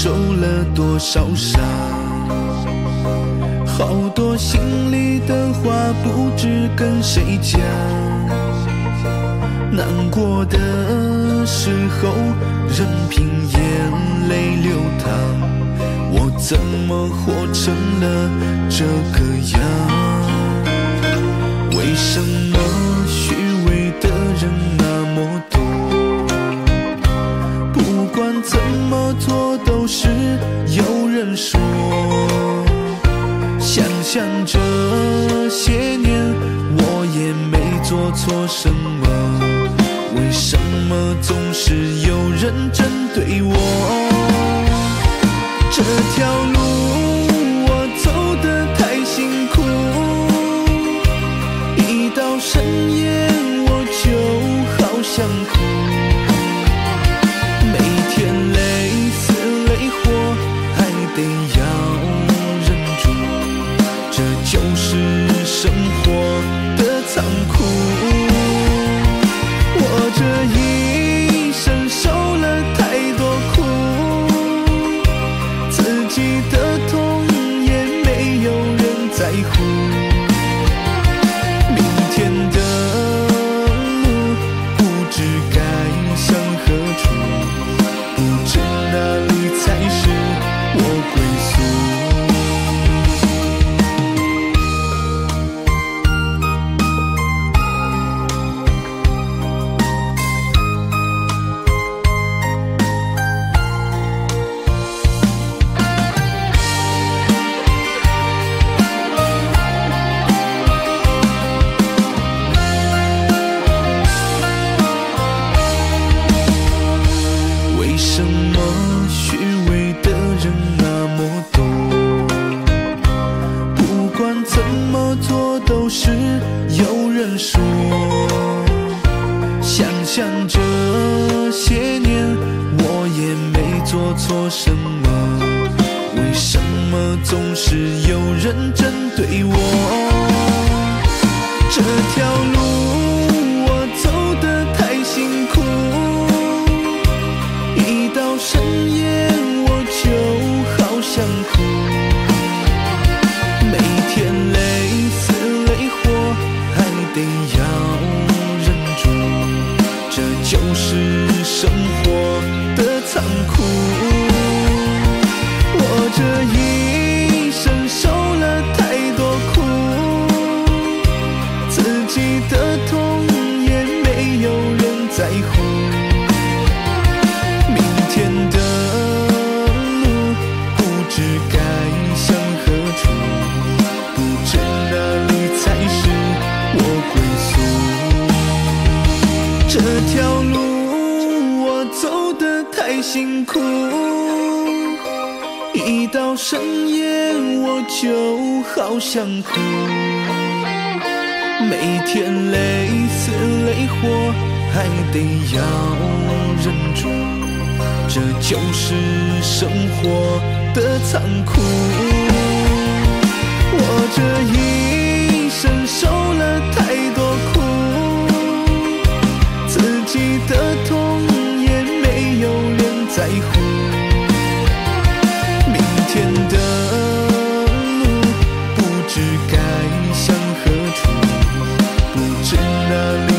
受了多少伤，好多心里的话不知跟谁讲，难过的时候任凭眼泪流淌，我怎么活成了这个样？为什么虚伪的人那么多？不管怎么做都是有人说。想想这些年我也没做错什么，为什么总是有人针对我？这条路我走得太辛苦，一到深夜我就好想哭，每天累死累活还得要忍住，这就是生活的残酷。我这一生受了太多苦，自己的痛也没有人在乎，明天的路不知该向何处，不知哪里才是我归宿。为什么虚伪的人那么多？不管怎么做都是有人说。想想这些年我也没做错什么，为什么总是有人针对我？这条路我走得太辛苦，一到深夜我就好想哭，每天累死累活还得要忍住，这就是生活的残酷。我这一生受了太多苦，自己的痛也没有人在乎，明天的路不知该向何处，不知哪里才是我归宿。这条路我走得太辛苦，一到深夜我就好想哭，每天累死累活还得要忍住，这就是生活的残酷。我这一生受了太多苦，自己的痛也没有人在乎，明天的路不知该向何处，不知哪里